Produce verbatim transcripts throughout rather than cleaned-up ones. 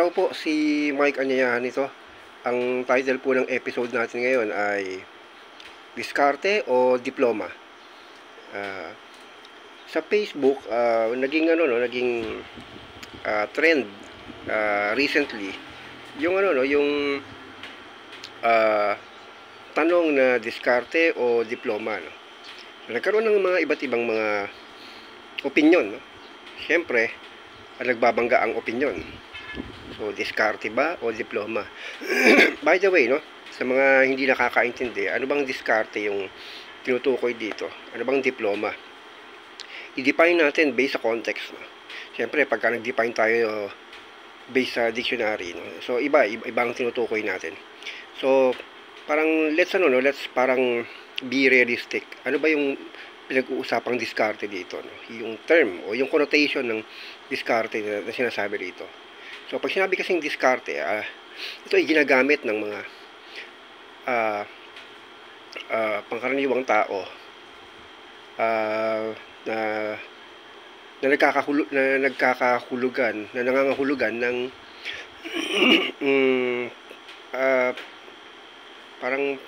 Araw po, si Mike Anyayahan ito. Ang title po ng episode natin ngayon ay Diskarte o Diploma. Uh, sa Facebook, uh, naging ano no, naging uh, trend uh, recently yung ano no, yung uh, tanong na diskarte o diploma no. Nagkaroon ng mga iba't ibang mga opinyon no. Siyempre, nagbabangga ang opinyon. So, diskarte ba o diploma? By the way, no, sa mga hindi nakakaintindi, ano bang diskarte yung tinutukoy dito? Ano bang diploma? I-define natin based sa context. No? Siyempre, pagka nag-define tayo based sa dictionary, no? So, iba, iba, iba ang tinutukoy natin. So, parang, let's ano, no, let's parang be realistic. Ano ba yung pinag-uusapang diskarte dito? No? Yung term o yung connotation ng diskarte na, na sinasabi dito. So, pag sinabi kasing diskarte, uh, ito ay ginagamit ng mga uh, uh, pangkaraniwang tao uh, na, na, nagkakahulu, na nagkakahulugan, na nangangahulugan ng um, uh, parang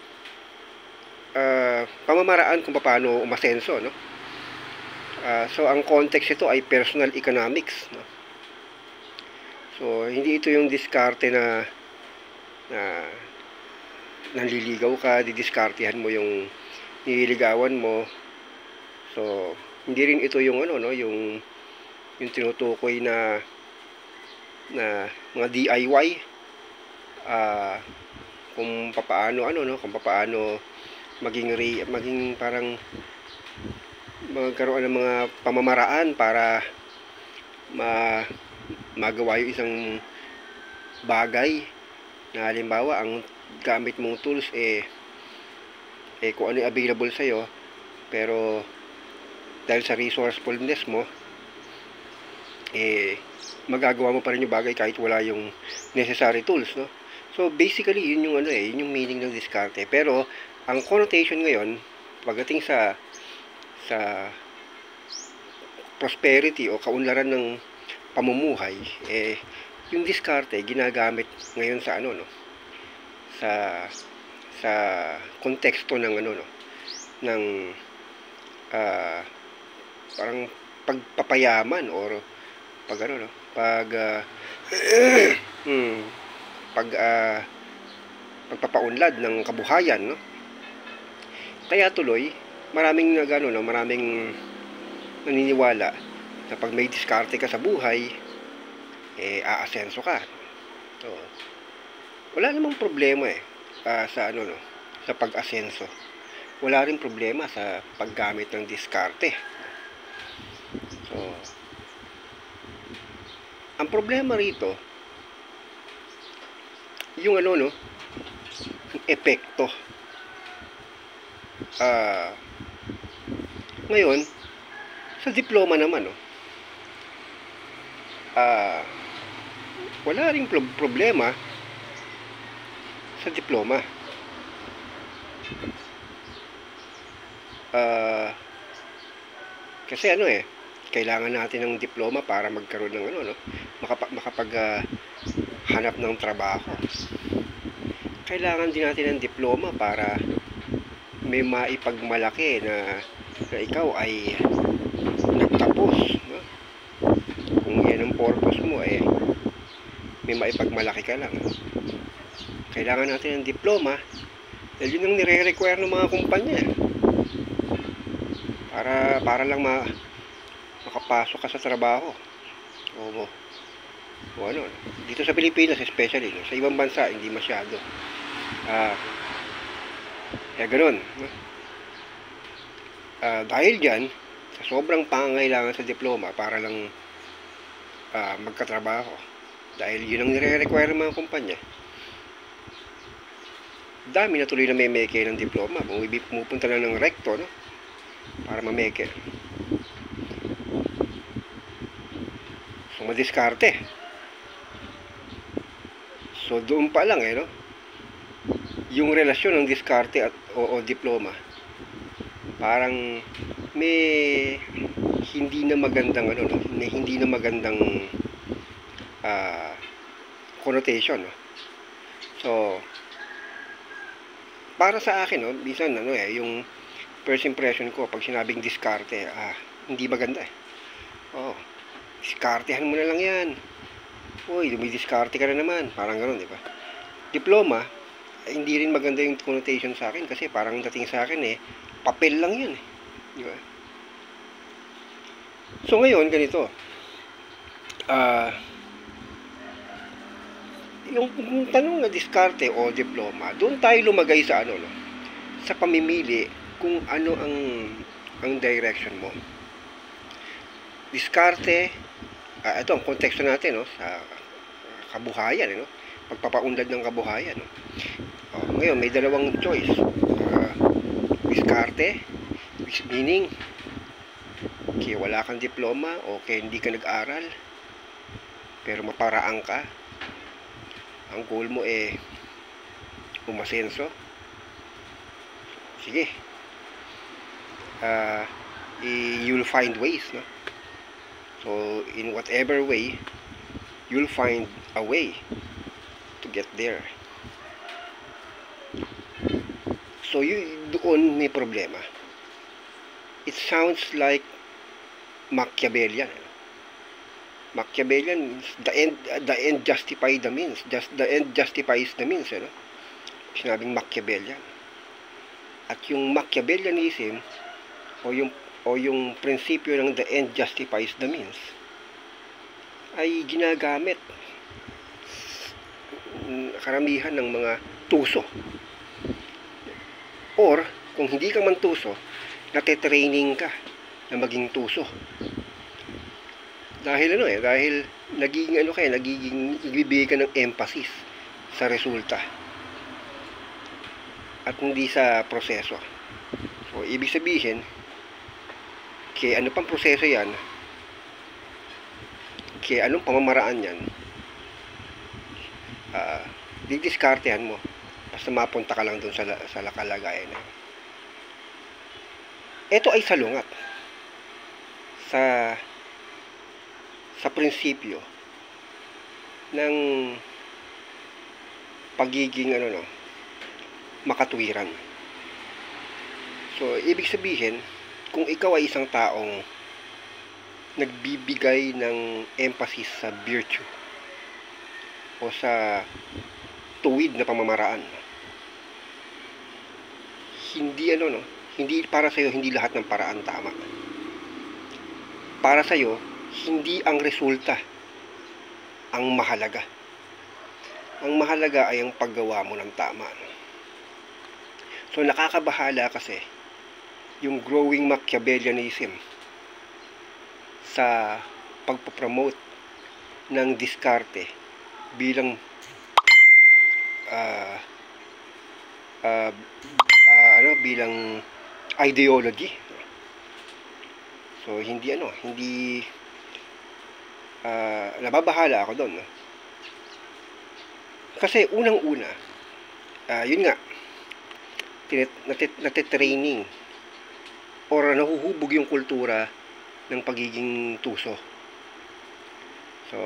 uh, pamamaraan kung paano umasenso, no? Uh, so, ang context ito ay personal economics, no? So, hindi ito yung diskarte na na nanliligaw ka, didiskartehan mo yung nililigawan mo. So, hindi rin ito yung ano no, yung yung tinutukoy na na mga D I Y uh, kung papaano ano no, kung papaano maging re, maging parang magkaroon ng mga pamamaraan para ma magawa yung isang bagay na halimbawa ang gamit mong tools eh, eh kung ano yung available sa'yo, pero dahil sa resourcefulness mo eh magagawa mo pa rin yung bagay kahit wala yung necessary tools, no? So basically yun yung ano eh, yun yung meaning ng diskarte. Pero ang connotation ngayon pagdating sa sa prosperity o kaunlaran ng pamumuhay, eh yung diskarte ginagamit ngayon sa ano no, sa sa konteksto ng ano no, ng uh, parang pagpapayaman or pag ano no, pag uh, hmm, pag uh, pagpapaunlad ng kabuhayan, no? Kaya tuloy maraming nagano no, maraming naniniwala na pag may diskarte ka sa buhay, eh, aasenso ka. So, wala namang problema eh, uh, sa ano no, sa pag-asenso. Wala rin problema sa paggamit ng diskarte. So, ang problema rito, yung ano no, yung epekto. Uh, ngayon, sa diploma naman no, Uh, wala ring pro problema sa diploma. Uh, kasi ano eh, kailangan natin ng diploma para magkaroon ng ano no, makapag, makapag uh, hanap ng trabaho. Kailangan din natin ng diploma para may maipagmalaki na, na ikaw ay nagtapos, no? Kung yan ang purpose mo eh may maipagmalaki ka lang. Kailangan natin ng diploma dahil yun ang nire-require ng mga kumpanya para para lang ma, makapasok ka sa trabaho o, o ano dito sa Pilipinas especially, no? Sa ibang bansa hindi masyado ah uh, kaya ganun, no? Uh, dahil dyan sa sobrang pangangailangan sa diploma para lang Uh, magkatrabaho dahil yun ang nire-require ng mga kumpanya, dami na tuloy na may meke ng diploma. Pumupunta na ng recto no, para mameke. So madiskarte. So doon pa lang eh no, yung relasyon ng diskarte at o, o diploma parang may hindi na magandang ano no, hindi na magandang uh, connotation, no? So, para sa akin, no, bisan ano eh, yung first impression ko pag sinabing diskarte, ah, hindi maganda eh. Oh, diskartehan mo na lang yan. Uy, dumidiskarte ka na naman. Parang gano'n, di ba? Diploma, eh, hindi rin maganda yung connotation sa akin kasi parang dating sa akin eh, papel lang yun eh. Di ba? So ngayon, ganito. Ah, uh, yung, yung tanong na diskarte o diploma, doon tayo lumagay sa ano, no? Sa pamimili kung ano ang ang direction mo. Diskarte, uh, ito ang konteksto natin, no, sa kabuhayan, eh, no? Pagpapaunlad ng kabuhayan, no? Oh, ngayon may dalawang choice. Uh, diskarte, which meaning okay, wala kang diploma o okay, hindi ka nag-aral pero maparaan ka. Ang goal mo eh umasenso. Sige. Uh, you'll find ways, no? So, in whatever way, you'll find a way to get there. So, yun, doon may problema. It sounds like Machiavellian. Machiavellian, the end, the end justifies the means. Just the end justifies the means, ano? Sinabing Machiavellian. At yung Machiavellianism o yung o yung prinsipyo ng the end justifies the means ay ginagamit karamihan ng mga tuso. Or kung hindi ka man tuso, nate-training ka na maging tuso. Dahil ano eh, dahil nagiging ano kaya, nagiging ibibigay ka ng emphasis sa resulta at hindi sa proseso. So, ibig sabihin, kaya ano pang proseso yan, kaya anong pamamaraan yan, uh, didiskartehan mo basta mapunta ka lang dun sa, sa kalagayan na. Ito ay salungat sa sa prinsipyo ng pagiging ano no, makatwiran. So, ibig sabihin, kung ikaw ay isang taong nagbibigay ng emphasis sa virtue o sa tuwid na pamamaraan, hindi ano no, hindi para sa iyo hindi lahat ng paraan tama. Para sa iyo, hindi ang resulta ang mahalaga. Ang mahalaga ay ang paggawa mo ng tama. So, nakakabahala kasi yung growing Machiavellianism sa pagpopromote ng diskarte bilang uh, uh, uh, ano bilang ideology. So hindi ano, hindi uh, nababahala ako doon, no? Kasi unang-una, uh, yun nga, natitraining or nahuhubog yung kultura ng pagiging tuso. So,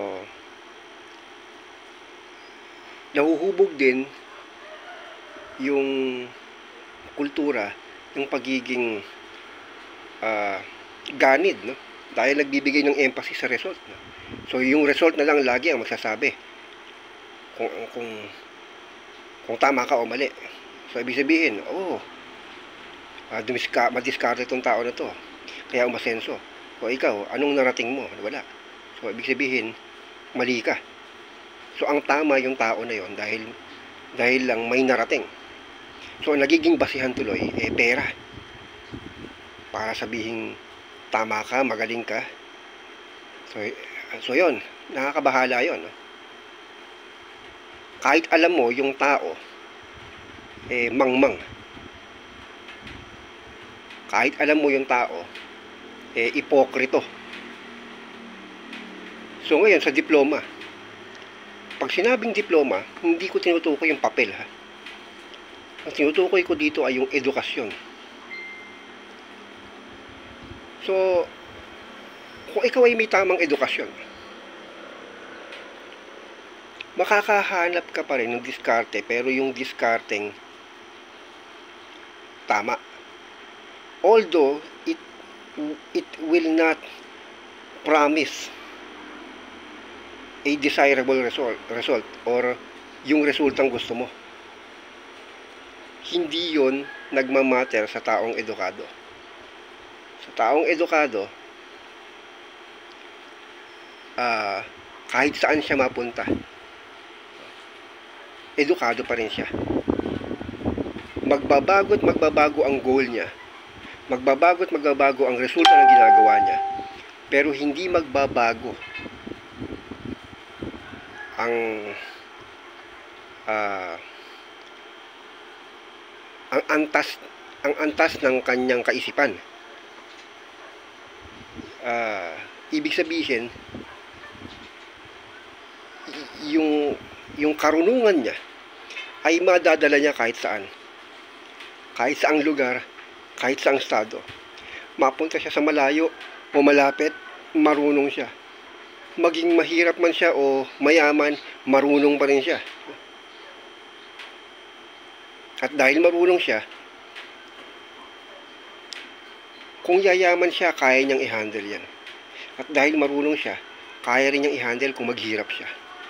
nahuhubog din yung kultura ng pagiging uh, ganid, no? Dahil nagbibigay ng emphasis sa result, no? So, yung result na lang lagi ang magsasabi kung kung kung tama ka o mali. So, ibig sabihin, oh, uh, madiskarte itong tao na to, kaya umasenso. O ikaw, anong narating mo? Wala. So, ibig sabihin, mali ka. So, ang tama yung tao na yon dahil dahil lang may narating. So, nagiging basihan tuloy, eh, pera. Para sabihin, tama ka, magaling ka. So, so yon, nakakabahala yon, no? Kahit alam mo, yung tao, eh, mangmang. Kahit alam mo yung tao, eh, ipokrito. So ngayon sa diploma, pag sinabing diploma, hindi ko tinutukoy yung papel, ha. Ang tinutukoy ko dito ay yung edukasyon. So, kung ikaw ay may tamang edukasyon, makakahanap ka pa rin ng diskarte, pero yung diskarteng tama. Although, it, it will not promise a desirable result, result or yung resultang gusto mo. Hindi yon nagmamatter sa taong edukado. Sa taong edukado, uh, kahit saan siya mapunta, edukado pa rin siya. Magbabago at magbabago ang goal niya. Magbabago at magbabago ang resulta ng ginagawa niya. Pero hindi magbabago ang uh, ang antas ang antas ng kanyang kaisipan. Uh, ibig sabihin, yung yung karunungan niya ay madadala niya kahit saan. Kahit saang lugar, kahit saang estado. Mapunta siya sa malayo o malapit, marunong siya. Maging mahirap man siya o mayaman, marunong pa rin siya. At dahil marunong siya, kung yayaman siya, kaya niyang i-handle yan. At dahil marunong siya, kaya rin niyang i-handle kung maghirap siya.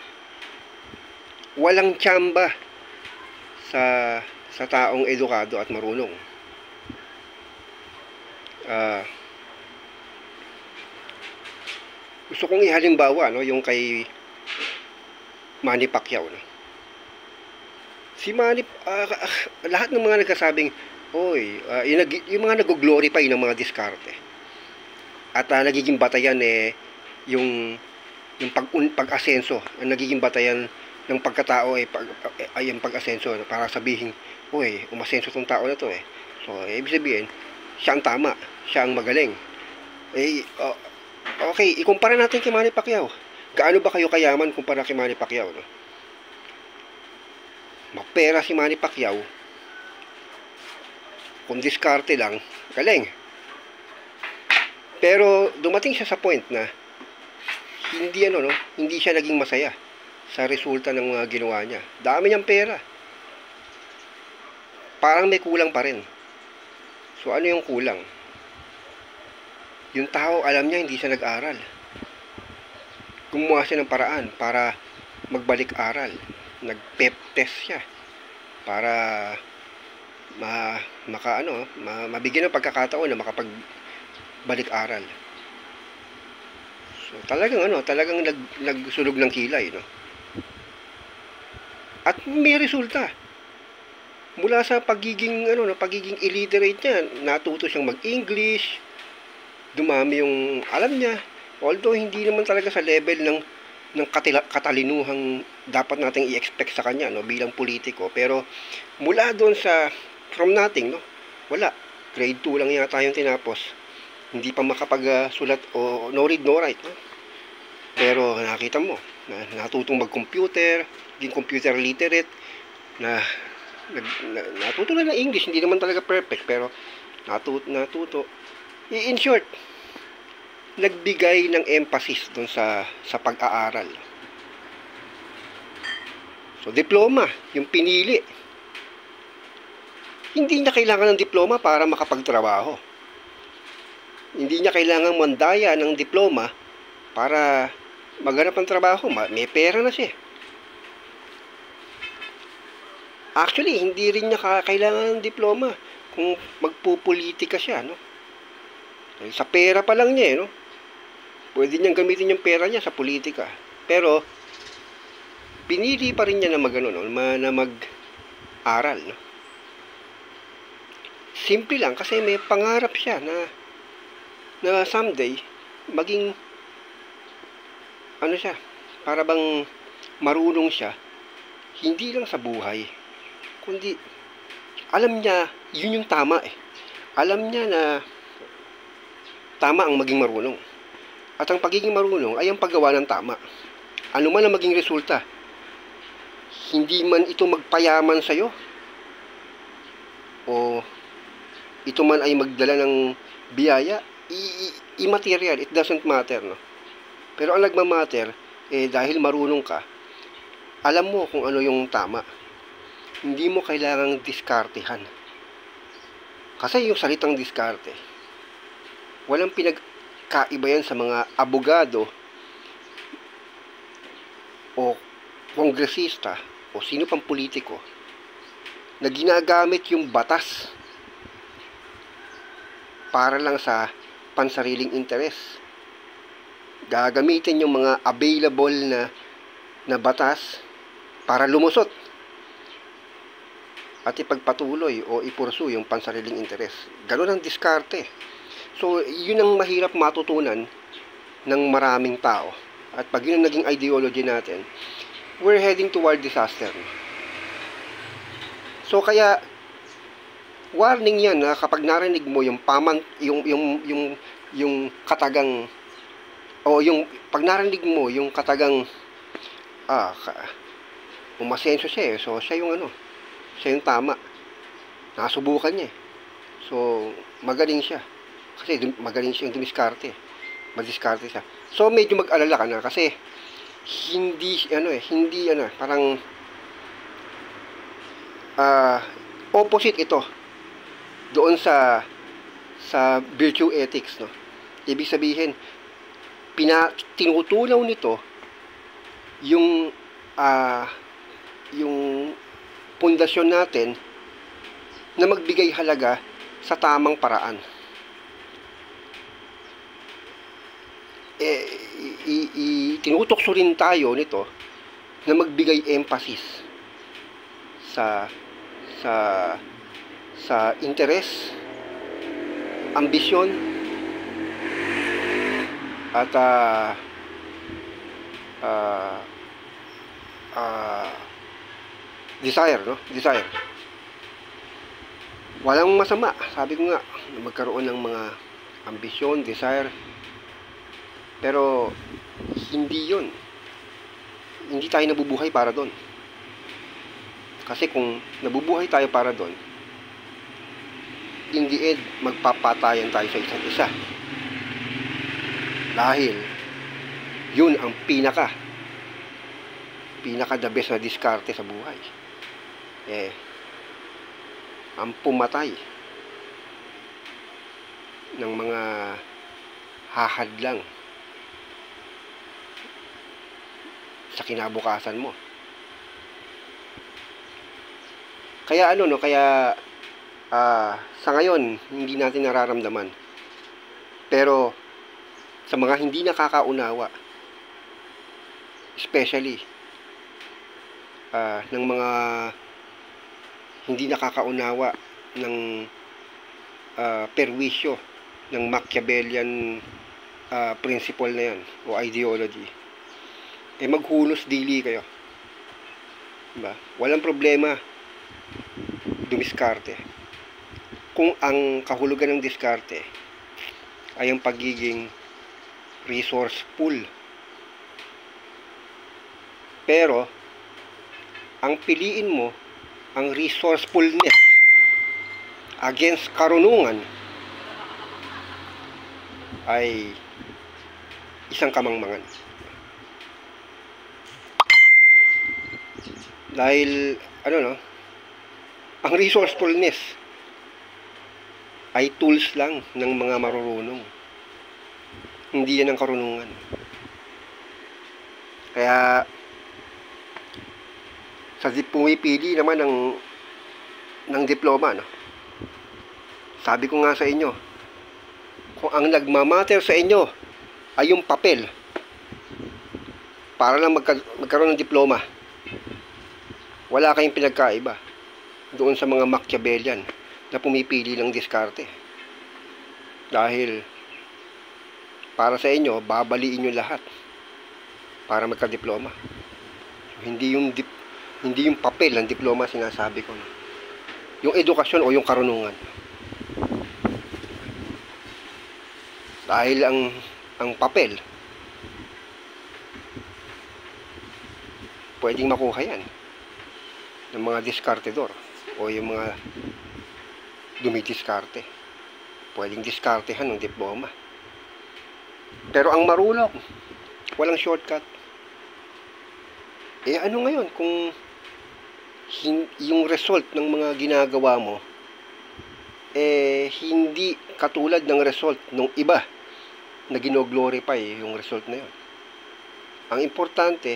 Walang tsamba sa sa taong edukado at marunong. Ah... Uh, Gusto kong ihalimbawa, no, yung kay Manny Pacquiao, no. Si Manny, uh, uh, lahat ng mga nagkasabing, oy, uh, yung, yung mga nag-glorify ng mga diskarte. At uh, nagiging batayan eh yung yung pag pag-asenso, ang nagiging batayan ng pagkatao ay pag ay yung pag-asenso, no, para sabihin, oy, umasenso tong tao na to eh. So, eh, ibig sabihin, siya ang tama, siya ang magaling. Eh uh, Okay, ikumpara natin kay Manny Pacquiao. Gaano ba kayo kayaman kumpara kay Manny Pacquiao, no? Mapera si Manny Pacquiao. Kung diskarte lang, galing. Pero dumating siya sa point na hindi ano, no, hindi siya naging masaya sa resulta ng mga ginawa niya. Dami niyang pera. Parang may kulang pa rin. So ano yung kulang? Yung tao, alam niya, hindi siya nag-aral. Gumawa siya ng paraan para magbalik aral. Nag-pep test siya. Para ma, maka, ano, ma, mabigyan ng pagkakataon na makapagbalik aral. So, talagang, ano, talagang nag, nagsunog ng kilay, no? At may resulta. Mula sa pagiging, ano, pagiging illiterate niya, natuto siyang mag-English, dumami yung alam niya, although hindi naman talaga sa level ng ng katila, katalinuhang dapat nating i-expect sa kanya, no, bilang politiko. Pero mula doon sa from nothing, no, wala, grade two lang yata yung tinapos, hindi pa makapagsulat o no read no write, no? Pero nakita mo na natutong mag-computer, naging computer literate, na, na, na natuto na ng English, hindi naman talaga perfect, pero natuto natuto in short, nagbigay ng emphasis doon sa sa pag-aaral. So, diploma, yung pinili. Hindi niya kailangan ng diploma para makapagtrabaho. Hindi niya kailangan mandaya ng diploma para maghanap ng trabaho. May pera na siya. Actually, hindi rin niya kailangan ng diploma kung magpupolitika siya, no? Sa pera pa lang niya, eh, no? Pwede niyang gamitin yung pera niya sa politika. Pero, pinili pa rin niya na mag, ano, no? na mag-aral, no? Simple lang, kasi may pangarap siya na na someday, maging, ano siya, para bang marunong siya, hindi lang sa buhay, kundi, alam niya, yun yung tama, eh. Alam niya na, tama ang maging marunong. At ang pagiging marunong ay ang paggawa ng tama. Ano man ang maging resulta, hindi man ito magpayaman sa'yo, o ito man ay magdala ng biyaya, immaterial, it doesn't matter, no? Pero ang nagmamatter, eh, dahil marunong ka, alam mo kung ano yung tama. Hindi mo kailangang diskartehan. Kasi yung salitang diskarte, walang pinagkaiba yan sa mga abogado o kongresista o sino pang politiko na ginagamit yung batas para lang sa pansariling interes. Gagamitin yung mga available na na batas para lumusot at ipagpatuloy o ipursu yung pansariling interes. Ganun ang diskarte. So, yun ang mahirap matutunan ng maraming tao. At pag yun ang naging ideology natin, we're heading toward disaster. So, kaya, warning yan na kapag narinig mo yung paman, yung, yung, yung, yung katagang, o yung, pag narinig mo yung katagang, ah, umasenso siya eh. So, siya yung ano, siya yung tama. Nasubukan niya eh. So, magaling siya. Kasi magaling siya yung dumiskarte. Madiskarte siya. So, medyo mag-alala ka na kasi hindi, ano eh, hindi, ano, parang uh, opposite ito doon sa sa virtue ethics, no? Ibig sabihin, pina, tinutulaw nito yung uh, yung pundasyon natin na magbigay halaga sa tamang paraan. Eh, i, i, tinutokso rin tayo nito na magbigay emphasis sa sa sa interes, ambisyon, at uh, uh, uh, desire, no? Desire. Walang masama, sabi ko nga, magkaroon ng mga ambisyon, desire. Pero hindi 'yun. Hindi tayo nabubuhay para doon. Kasi kung nabubuhay tayo para doon, in the end, magpapatayan tayo sa isa't isa. Dahil yun ang pinaka pinaka the best na diskarte sa buhay. Eh, ang pumatay ng mga hahadlang sa kinabukasan mo. Kaya ano no, kaya uh, sa ngayon hindi natin nararamdaman. Pero sa mga hindi nakakaunawa, especially uh, ng mga hindi nakakaunawa ng uh, perwisyo ng Machiavellian uh, principle na yan o ideology, eh maghulos dili kayo, diba? Walang problema dumiskarte kung ang kahulugan ng diskarte ay ang pagiging resourceful. Pero ang piliin mo ang resourcefulness against karunungan ay isang kamangmangan. Dahil ano no, ang resourcefulness ay tools lang ng mga marurunong. Hindi yan ang karunungan. Kaya sa pumipili naman ng ng diploma, no? Sabi ko nga sa inyo, kung ang nagmamatter sa inyo ay yung papel para lang magka, magkaroon ng diploma, wala kayong pinagkaiba doon sa mga Machiavellian na pumipili ng diskarte. Dahil para sa inyo, babaliin nyo lahat para magka-diploma. So, hindi yung dip, hindi yung papel ng diploma sinasabi ko, no? Yung edukasyon o yung karunungan. Dahil ang ang papel pwedeng makuha yan ng mga diskartedor o yung mga dumidiskarte. Pwedeng diskartehan ng diploma. Pero ang marunong, walang shortcut. Eh ano ngayon kung hin- yung result ng mga ginagawa mo eh hindi katulad ng result ng iba na gino-glorify yung result na yun. Ang importante,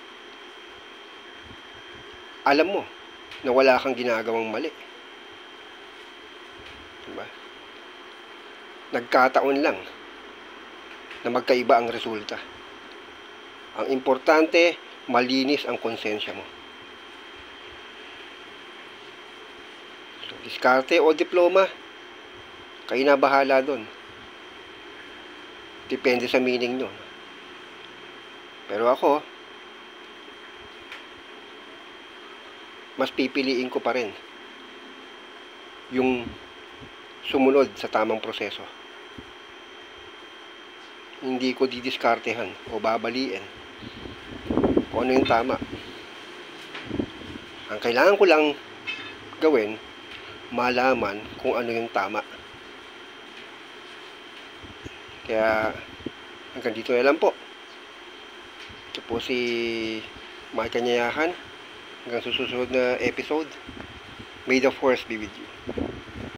alam mo na wala kang ginagawang mali. Diba? Nagkataon lang na magkaiba ang resulta. Ang importante, malinis ang konsensya mo. So, diskarte o diploma, kayo na bahala doon. Depende sa meaning nyo. Pero ako, mas pipiliin ko pa rin yung sumunod sa tamang proseso. Hindi ko didiskartehan o babaliin kung ano yung tama. Ang kailangan ko lang gawin, malaman kung ano yung tama. Kaya hanggang dito na lang po. Ito po si Mike Kanyayahan. Hanggang susunod na episode. May the force be with you.